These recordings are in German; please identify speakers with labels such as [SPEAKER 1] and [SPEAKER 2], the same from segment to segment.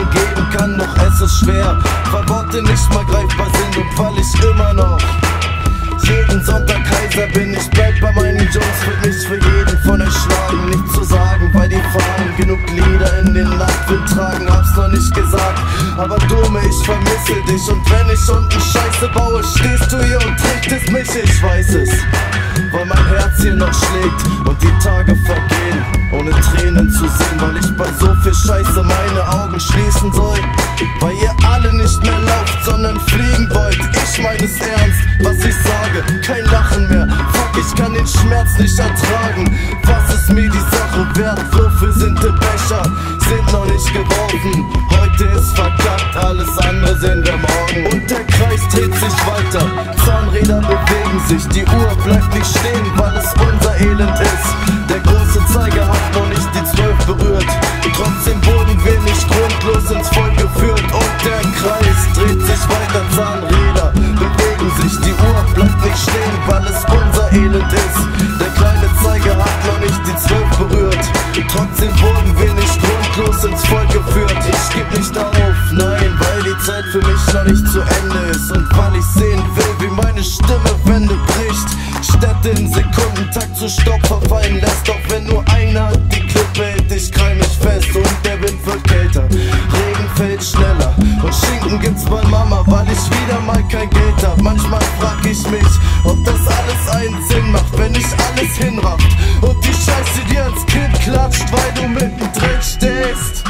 [SPEAKER 1] Worten geben kann, doch es ist schwer, weil Worte nicht mal greifbar sind und weil ich immer noch jeden Sonntag Kaiser bin. Ich bleib bei meinen Jungs, würd mich für jeden von euch schlagen. Nichts zu sagen, weil die Fahnen genug Lieder in den Nachtwind tragen. Hab's noch nicht gesagt, aber Dumme, ich vermisse dich. Und wenn ich unten Scheiße baue, stehst du hier und trägst mich. Ich weiß es, weil mein Herz hier noch schlägt und die Tage vergehen, ohne Tränen zu sehen. Weil ich bei so viel Scheiße meine Augen schließen soll, weil ihr alle nicht mehr lauft, sondern fliegen wollt. Ich mein es ernst, was ich sage, kein Lachen mehr. Fuck, ich kann den Schmerz nicht ertragen. Was ist mir die Sache wert? Würfel sind die Becher, sind noch nicht geworfen. Heute ist verkackt, alles andere sehen wir morgen. Und der Kreis dreht sich weiter, Zahnräder bewegen sich. Die Uhr bleibt nicht stehen, weil es unser Elend ist. Der große Zeiger hat noch nicht die 12 berührt. Trotzdem wurden wir nicht grundlos ins Volk geführt. Und der Kreis dreht sich weiter, Zahnräder bewegen sich. Die Uhr bleibt nicht stehen, weil es unser Elend ist. Der kleine Zeiger hat noch nicht die 12 berührt. Trotzdem wurden wir nicht grundlos ins Volk geführt. Ich geb nicht auf, nein, weil die Zeit für mich noch nicht zu Ende ist. Und weil ich sehen will, wie meine Stimme Wände bricht, Städte in Sekundentakt zu Stopp verfallen lässt. Doch wenn nur einer die Klippe hält, ich krall mich fest. Und der Wind wird kälter, Regen fällt schneller und Schinken gibt's bei Mama, weil ich wieder mal kein Geld hab. Manchmal frag ich mich, ob das alles einen Sinn macht, wenn ich alles hinrafft und die Scheiße dir ans Kind klatscht, weil du mittendrin stehst.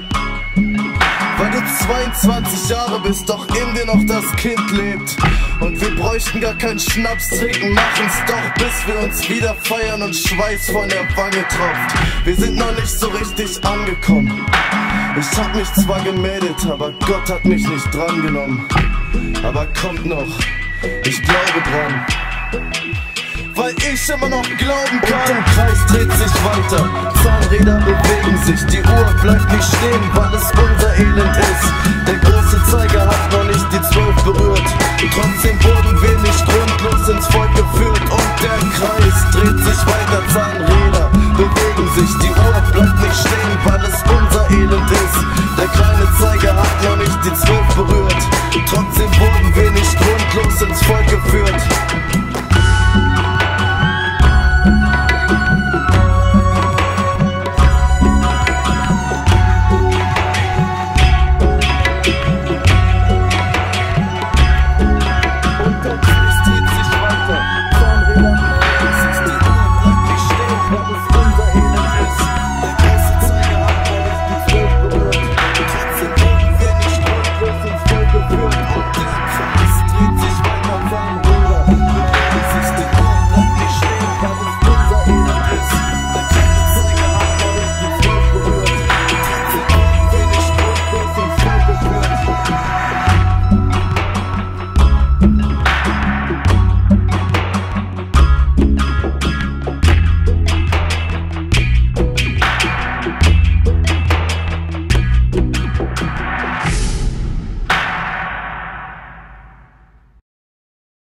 [SPEAKER 1] Weil du 22 Jahre bist, doch in dir noch das Kind lebt. Und wir bräuchten gar keinen Schnaps trinken, machen's doch, bis wir uns wieder feiern und Schweiß von der Wange tropft. Wir sind noch nicht so richtig angekommen. Ich hab mich zwar gemeldet, aber Gott hat mich nicht drangenommen. Aber kommt noch, ich glaube dran, weil ich immer noch glauben kann. Und der Kreis dreht sich weiter, Zahnräder bewegen sich. Die Uhr bleibt nicht stehen, weil es unser Elend ist. Der große Zeiger